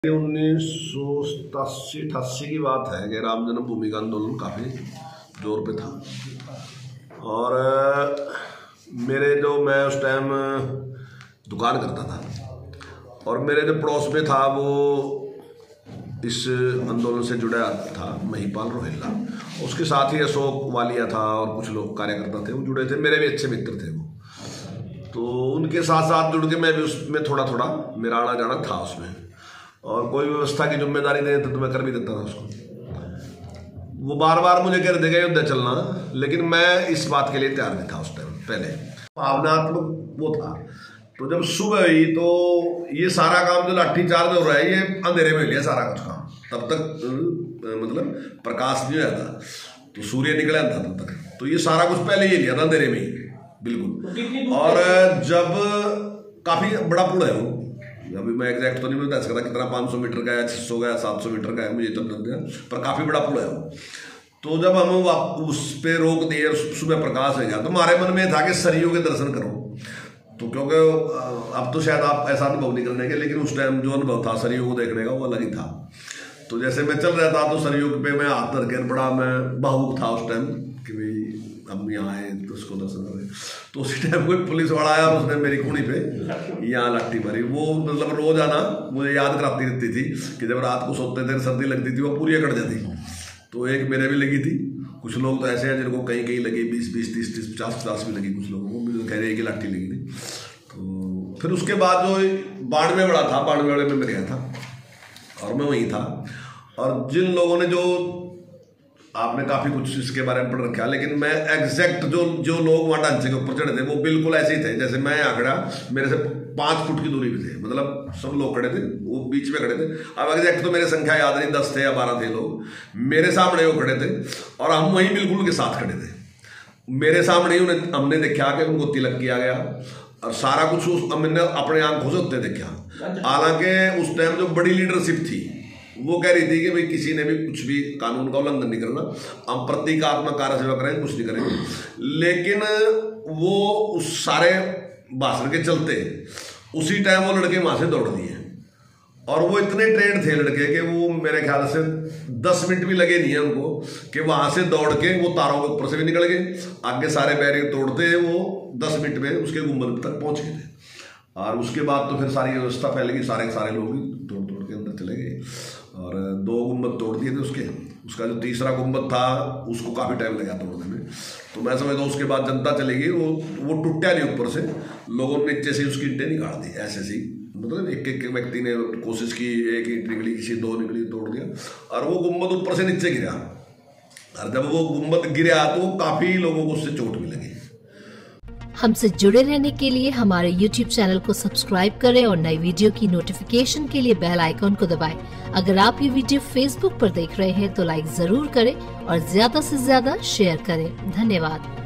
1987-88 की बात है कि राम जन्मभूमि का आंदोलन काफ़ी जोर पे था। और मैं उस टाइम दुकान करता था और मेरे जो पड़ोस में था वो इस आंदोलन से जुड़ा था, महिपाल रोहिल्ला। उसके साथ ही अशोक वालिया था और कुछ लोग कार्यकर्ता थे, वो जुड़े थे, मेरे भी अच्छे मित्र थे वो। तो उनके साथ साथ जुड़ के मैं भी उसमें थोड़ा थोड़ा मेरा आना जाना था उसमें, और कोई व्यवस्था की जिम्मेदारी दे तो मैं कर भी देता था उसको। वो बार बार मुझे कह देगा युद्ध चलना, लेकिन मैं इस बात के लिए तैयार नहीं था उस टाइम। पहले भावनात्मक वो था। तो जब सुबह हुई तो ये सारा काम जो लाठीचार्ज हो रहा है ये अंधेरे में लिया सारा कुछ काम। तब तक मतलब प्रकाश नहीं हुआ था, तो सूर्य निकला था तब तक। तो ये सारा कुछ पहले ही लिया था अंधेरे में ही बिल्कुल। और जब काफी बड़ा पुल है वो, अभी मैं एग्जैक्ट तो नहीं बता सकता कितना, 500 मीटर का है, 600 का है, 700 मीटर का है, मुझे तो नहीं, पर काफी बड़ा पुल है वो। तो जब हम उस पे रोक दिए, सुबह प्रकाश हो गया, तो हमारे मन में था कि सरयू के दर्शन करो। तो क्योंकि अब तो शायद आप ऐसा अनुभव नहीं करने के, लेकिन उस टाइम जो अनुभव था सरयू को देखने का वो अलग ही था। तो जैसे मैं चल रहा था तो सरयू पे मैं हाथ धर के बड़ा मैं भावुक था उस टाइम कि भाई हम यहाँ आए तो उसको दर्शन करें। तो उसी टाइम कोई पुलिस वाला आया, उसने मेरी खूनी पे यहाँ लाठी मारी। वो मतलब रोज आना मुझे याद कराती रहती थी कि जब रात को सोते थे सर्दी लगती थी वो पूरी अकड़ जाती। तो एक मेरे भी लगी थी, कुछ लोग तो ऐसे हैं जिनको कहीं कहीं लगी, 20-20, 30-30, 50-50 भी लगी कुछ लोगों को, कह रहे कि लाठी लगी थी। तो फिर उसके बाद जो 92 वाला था, 92 वाले में मैं गया था और मैं वहीं था। और जिन लोगों ने जो आपने काफी कुछ इसके बारे में पढ़ रखा, लेकिन मैं एग्जैक्ट जो लोग वहां ढांचे के ऊपर चढ़े थे वो बिल्कुल ऐसे ही थे जैसे मैं यहाँ खड़ा, मेरे से 5 फुट की दूरी पे थे। मतलब सब लोग खड़े थे, वो बीच में खड़े थे। अब एग्जैक्ट तो मेरी संख्या याद नहीं, 10 थे या 12 थे लोग मेरे सामने वो खड़े थे, और हम वहीं बिल्कुल उनके साथ खड़े थे। मेरे सामने ही हमने देखा कि उनको तिलक किया गया और सारा कुछ हमने अपने आंखों से होते देखा। हालांकि उस टाइम जो बड़ी लीडरशिप थी वो कह रही थी कि भाई किसी ने भी कुछ भी कानून का उल्लंघन नहीं करना, हम प्रतीकात्मक कार्य सेवा करेंगे, कुछ नहीं करेंगे। लेकिन वो उस सारे भाषण के चलते उसी टाइम वो लड़के वहां से दौड़ दिए, और वो इतने ट्रेंड थे लड़के कि वो मेरे ख्याल से 10 मिनट भी लगे नहीं है उनको कि वहां से दौड़ के वो तारों के ऊपर से भी निकल गए, आगे सारे बैरियर तोड़ते वो 10 मिनट में उसके गुंबद तक पहुंच गए थे। और उसके बाद तो फिर सारी व्यवस्था फैल गई, सारे लोग तोड़ तोड़ के अंदर चले गए और 2 गुंबद तोड़ दिए थे उसका जो तीसरा गुंबद था उसको काफी टाइम लगा तोड़ने में। तो मैं समझता हूँ उसके बाद जनता चलेगी, वो टूटा नहीं ऊपर से, लोगों ने नीचे से उसकी ईंटें निकाल दी ऐसे सी। मतलब एक व्यक्ति ने कोशिश की, एक ईंट निकली, किसी 2 निकली, तोड़ दिया, और वो गुंबद ऊपर से नीचे गिरा। और जब वो गुंबद गिरा तो काफी लोगों को उससे चोट भी लगी। हमसे जुड़े रहने के लिए हमारे YouTube चैनल को सब्सक्राइब करें और नई वीडियो की नोटिफिकेशन के लिए बेल आइकॉन को दबाएं। अगर आप ये वीडियो Facebook पर देख रहे हैं तो लाइक जरूर करें और ज्यादा से ज्यादा शेयर करें। धन्यवाद।